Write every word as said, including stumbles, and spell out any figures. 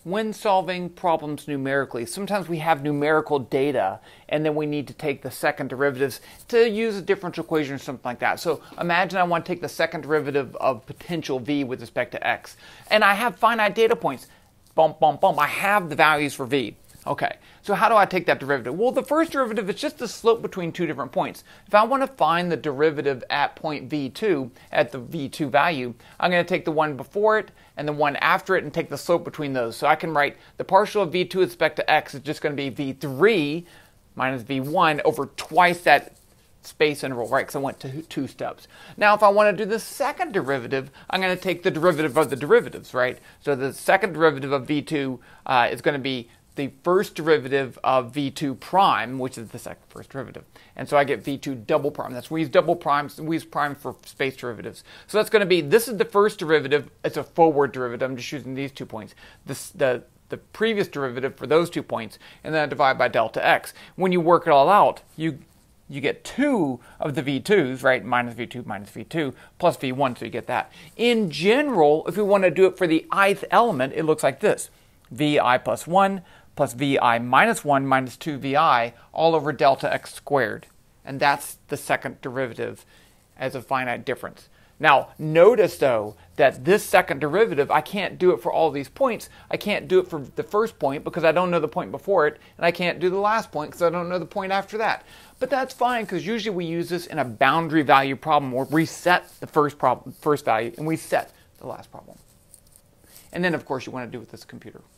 when solving problems numerically, sometimes we have numerical data and then we need to take the second derivatives to use a differential equation or something like that. So imagine I want to take the second derivative of potential v with respect to x. And I have finite data points. Bump, bump, bump. I have the values for v. Okay, so how do I take that derivative? Well, the first derivative is just the slope between two different points. If I want to find the derivative at point v two, at the v two value, I'm going to take the one before it and the one after it and take the slope between those. So I can write the partial of v two with respect to x is just going to be v three minus v one over twice that space interval, right? Because I went to two steps. Now, if I want to do the second derivative, I'm going to take the derivative of the derivatives, right? So the second derivative of v two uh, is going to be the first derivative of v two prime, which is the second first derivative. And so I get v two double prime. That's we use double primes, we use prime for space derivatives. So that's going to be, this is the first derivative, it's a forward derivative, I'm just using these two points. This, the, the previous derivative for those two points, and then I divide by delta x. When you work it all out, you you get two of the v twos, right? Minus v two minus v two plus v one, so you get that. In general, if we want to do it for the ith element, it looks like this. vi plus one plus vi minus one minus two vi all over delta x squared. And that's the second derivative as a finite difference. Now, notice, though, that this second derivative, I can't do it for all these points. I can't do it for the first point because I don't know the point before it, and I can't do the last point because I don't know the point after that. But that's fine because usually we use this in a boundary value problem where we set the first problem, first value, and we set the last problem. And then, of course, you want to do it with this computer.